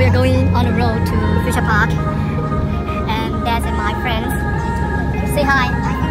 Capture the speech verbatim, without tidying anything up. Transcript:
we're going on the road to Future Park, and that's my friends. Say hi.